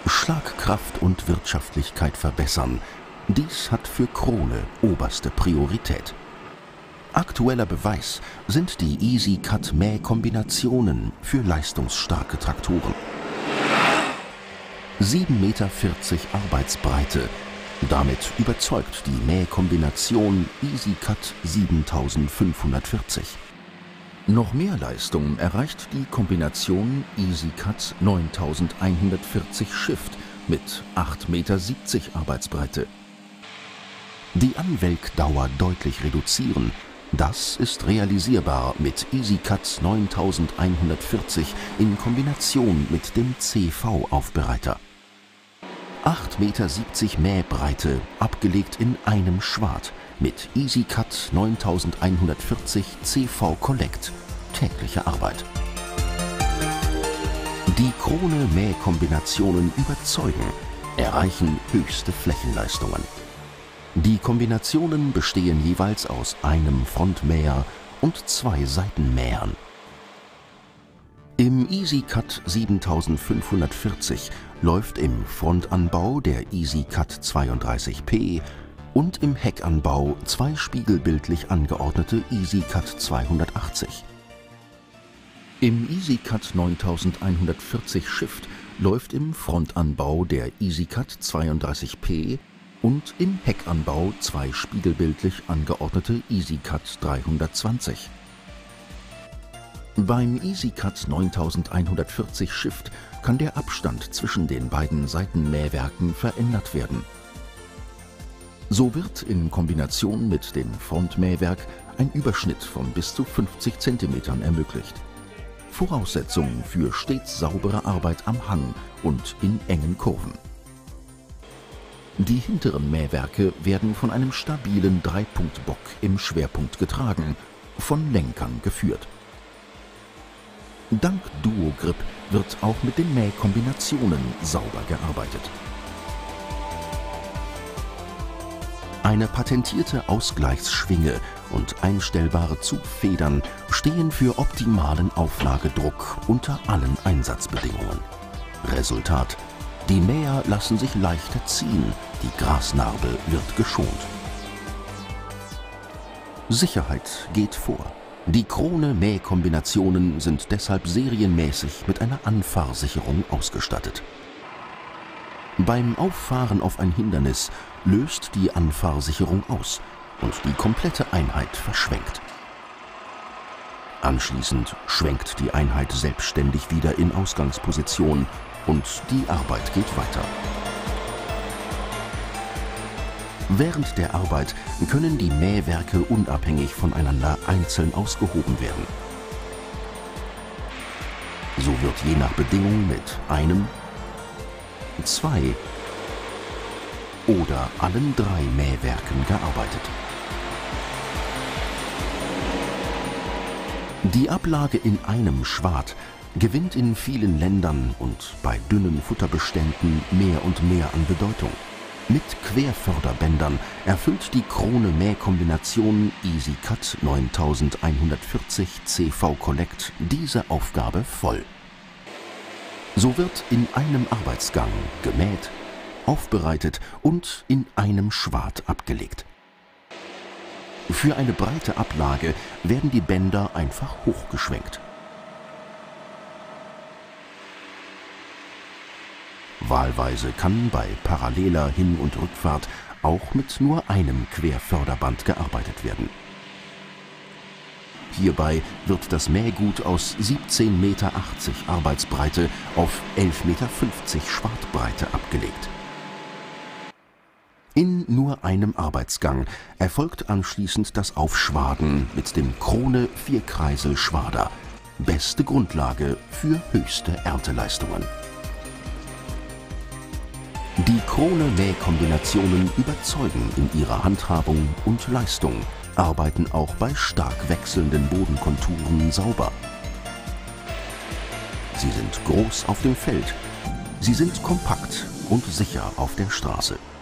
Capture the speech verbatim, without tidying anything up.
Schlagkraft und Wirtschaftlichkeit verbessern. Dies hat für Krone oberste Priorität. Aktueller Beweis sind die Easy-Cut-Mäh-Kombinationen für leistungsstarke Traktoren. sieben Meter vierzig Arbeitsbreite. Damit überzeugt die Mähkombination Easy-Cut siebentausendfünfhundertvierzig. Noch mehr Leistung erreicht die Kombination Easy-Cut neuntausendeinhundertvierzig Shift mit acht Meter siebzig Arbeitsbreite. Die Anwelkdauer deutlich reduzieren, das ist realisierbar mit Easy-Cut neuntausendeinhundertvierzig in Kombination mit dem C V-Aufbereiter. acht Meter siebzig Mähbreite, abgelegt in einem Schwart, mit Easy-Cut neuntausendeinhundertvierzig C V Collect. Tägliche Arbeit. Die Krone-Mähkombinationen überzeugen, erreichen höchste Flächenleistungen. Die Kombinationen bestehen jeweils aus einem Frontmäher und zwei Seitenmähern. Im Easy-Cut siebentausendfünfhundertvierzig läuft im Frontanbau der Easy-Cut zweiunddreißig P und im Heckanbau zwei spiegelbildlich angeordnete Easy-Cut zweihundertachtzig. Im Easy-Cut neuntausendeinhundertvierzig Shift läuft im Frontanbau der Easy-Cut zweiunddreißig P und im Heckanbau zwei spiegelbildlich angeordnete Easy-Cut dreihundertzwanzig. Beim Easy-Cut neuntausendeinhundertvierzig Shift kann der Abstand zwischen den beiden Seitenmähwerken verändert werden. So wird in Kombination mit dem Frontmähwerk ein Überschnitt von bis zu fünfzig Zentimetern ermöglicht. Voraussetzung für stets saubere Arbeit am Hang und in engen Kurven. Die hinteren Mähwerke werden von einem stabilen Dreipunktbock im Schwerpunkt getragen, von Lenkern geführt. Dank Duo-Grip wird auch mit den Mähkombinationen sauber gearbeitet. Eine patentierte Ausgleichsschwinge und einstellbare Zugfedern stehen für optimalen Auflagedruck unter allen Einsatzbedingungen. Resultat: Die Mäher lassen sich leichter ziehen, die Grasnarbe wird geschont. Sicherheit geht vor. Die Krone-Mähkombinationen sind deshalb serienmäßig mit einer Anfahrsicherung ausgestattet. Beim Auffahren auf ein Hindernis löst die Anfahrsicherung aus und die komplette Einheit verschwenkt. Anschließend schwenkt die Einheit selbstständig wieder in Ausgangsposition und die Arbeit geht weiter. Während der Arbeit können die Mähwerke unabhängig voneinander einzeln ausgehoben werden. So wird je nach Bedingung mit einem, zwei oder allen drei Mähwerken gearbeitet. Die Ablage in einem Schwart gewinnt in vielen Ländern und bei dünnen Futterbeständen mehr und mehr an Bedeutung. Mit Querförderbändern erfüllt die Krone-Mähkombination Easy-Cut neuntausendeinhundertvierzig C V Collect diese Aufgabe voll. So wird in einem Arbeitsgang gemäht, aufbereitet und in einem Schwart abgelegt. Für eine breite Ablage werden die Bänder einfach hochgeschwenkt. Wahlweise kann bei paralleler Hin- und Rückfahrt auch mit nur einem Querförderband gearbeitet werden. Hierbei wird das Mähgut aus siebzehn Meter achtzig Arbeitsbreite auf elf Meter fünfzig Schwartbreite abgelegt. In nur einem Arbeitsgang erfolgt anschließend das Aufschwaden mit dem Krone Vierkreisel-Schwader. Beste Grundlage für höchste Ernteleistungen. Die Krone-Mähkombinationen überzeugen in ihrer Handhabung und Leistung, arbeiten auch bei stark wechselnden Bodenkonturen sauber. Sie sind groß auf dem Feld, sie sind kompakt und sicher auf der Straße.